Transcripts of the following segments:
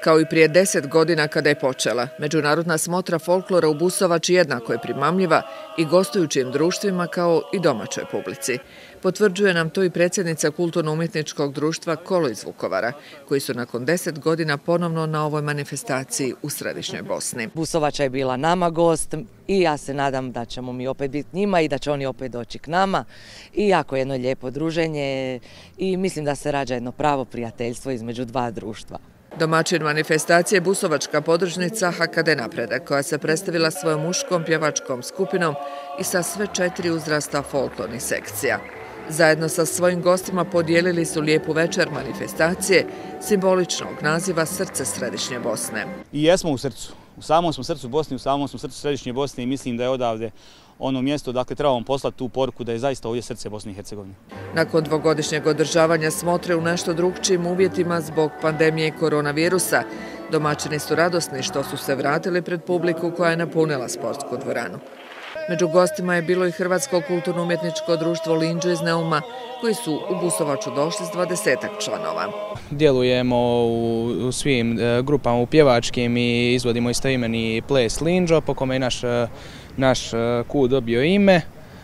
Kao i prije 10 godina kada je počela, međunarodna smotra folklora u Busovači jednako je primamljiva i gostujućim društvima kao i domaćoj publici. Potvrđuje nam to i predsjednica Kulturno-umjetničkog društva Kolo iz Vukovara, koji su nakon 10 godina ponovno na ovoj manifestaciji u središnjoj Bosni. Busovača je bila nama gost i ja se nadam da ćemo mi opet biti njima i da će oni opet doći k nama. I jako jedno lijepo druženje i mislim da se rađa jedno pravo prijateljstvo između dva društva. Domaćin manifestacije busovačka podružnica HKD Napredak, koja se predstavila svojom muškom pjevačkom skupinom i sa sve 4 uzrasta folklornih sekcija. Zajedno sa svojim gostima podijelili su lijepu večer manifestacije simboličnog naziva Srce središnje Bosne. I jesmo u srcu. U samom smo srcu Bosne, u samom smo srcu središnje Bosne i mislim da je odavde ono mjesto, dakle trebamo poslati tu poruku da je zaista ovdje srce Bosne i Hercegovine. Nakon dvogodišnjeg održavanja smotre u nešto drukčijim uvjetima zbog pandemije koronavirusa, domaćini su radosni što su se vratili pred publiku koja je napunila sportsku dvoranu. Među gostima je bilo i Hrvatsko kulturno-umjetničko društvo Linđe iz Neuma, koji su u Busovaču došli s 20-ak članova. Djelujemo u svim grupama u pjevačkim i izvodimo istoimeni ples Linđo, po kome je naš kud dobio ime.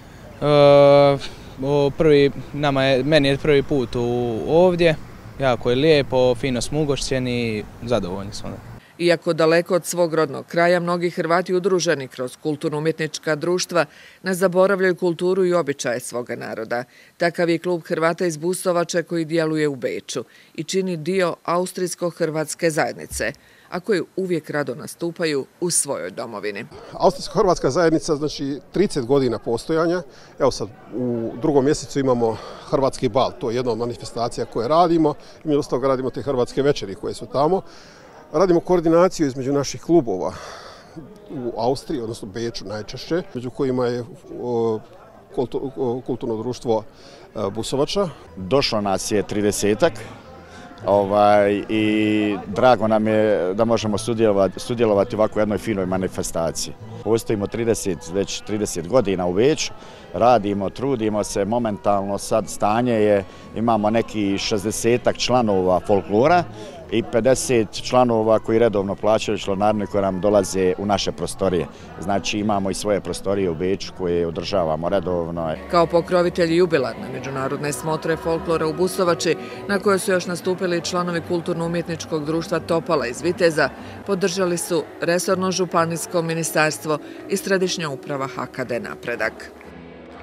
Meni je prvi put ovdje, jako je lijepo, fino smo ugošćeni, zadovoljni smo. Iako daleko od svog rodnog kraja, mnogi Hrvati udruženi kroz kulturno-umjetnička društva ne zaboravljaju kulturu i običaje svoga naroda. Takav je klub Hrvata iz Busovače koji djeluje u Beču i čini dio austrijsko-hrvatske zajednice, a koji uvijek rado nastupaju u svojoj domovini. Austrijsko-hrvatska zajednica, znači 30 godina postojanja. Evo sad u drugom mjesecu imamo Hrvatski bal, to je jedna od manifestacija koje radimo. I mi od radimo te hrvatske večeri koje su tamo. Radimo koordinaciju između naših klubova u Austriji, odnosno Beču najčešće, među kojima je kulturno društvo Busovača. Došlo nas je 30-ak i drago nam je da možemo sudjelovati u ovakvoj jednoj finoj manifestaciji. Postojimo već 30 godina u Beču, radimo, trudimo se, momentalno sad stanje je, imamo neki 60-ak članova folklora i 50 članova koji redovno plaćaju članarinu i koji nam dolaze u naše prostorije. Znači imamo i svoje prostorije u Beču koje održavamo redovno. Kao pokrovitelji jubilarne međunarodne smotre folklora u Busovači, na kojoj su još nastupili članovi Kulturno-umjetničkog društva Topala iz Viteza, podržali su resorno županijsko ministarstvo i središnja uprava HKD Napredak.